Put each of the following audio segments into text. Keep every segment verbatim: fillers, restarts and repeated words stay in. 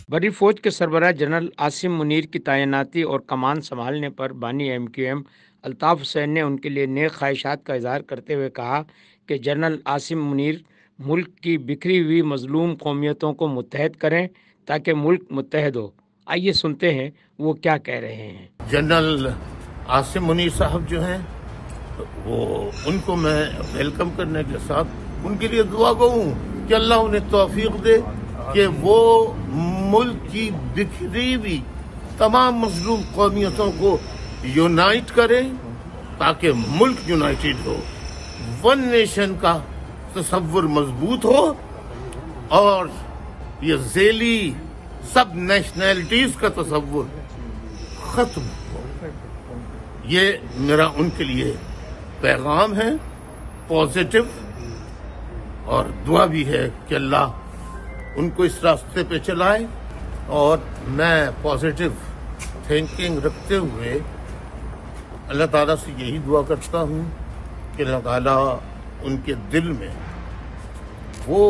बड़ी फौज के सरबराह जनरल आसिम मुनीर की तैनाती और कमान संभालने पर बानी M Q M Altaf Hussain ने उनके लिए नेक ख्वाहिशात का इजहार करते हुए कहा कि जनरल आसिम मुनीर मुल्क की बिखरी हुई मजलूम कौमियतों को मुत्तहद करें ताकि मुल्क मुत्तहद हो। आइए सुनते हैं वो क्या कह रहे हैं। जनरल आसिम मुनीर साहब जो हैं वो उनको मैं वेलकम करने के साथ उनके लिए दुआ गो हूँ कि अल्लाह उन्हें तौफीक दे कि वो मुल्क की बिखरी हुई तमाम मजलूम कौमियतों को यूनाइट करें ताकि मुल्क यूनाइटेड हो, वन नेशन का तसव्वुर मजबूत हो और ये झेली सब नेशनैलिटीज का तसव्वुर खत्म हो। ये मेरा उनके लिए पैगाम है पॉजिटिव, और दुआ भी है कि अल्लाह उनको इस रास्ते पे चलाए। और मैं पॉजिटिव थिंकिंग रखते हुए अल्लाह ताला से यही दुआ करता हूँ कि अल्लाह ताला उनके दिल में वो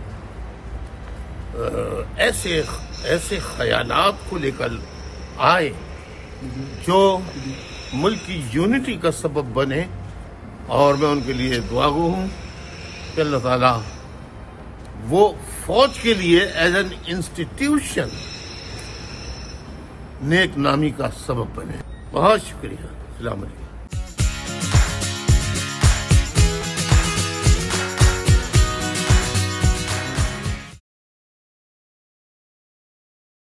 ऐसे ऐसे ख्यालात को लेकर आए जो मुल्क की यूनिटी का सबब बने। और मैं उनके लिए दुआगो हूँ कि अल्लाह ताला वो फौज के लिए एज एन इंस्टीट्यूशन नेक नामी का सबब बने। बहुत शुक्रिया। अस्सलाम वालेकुम।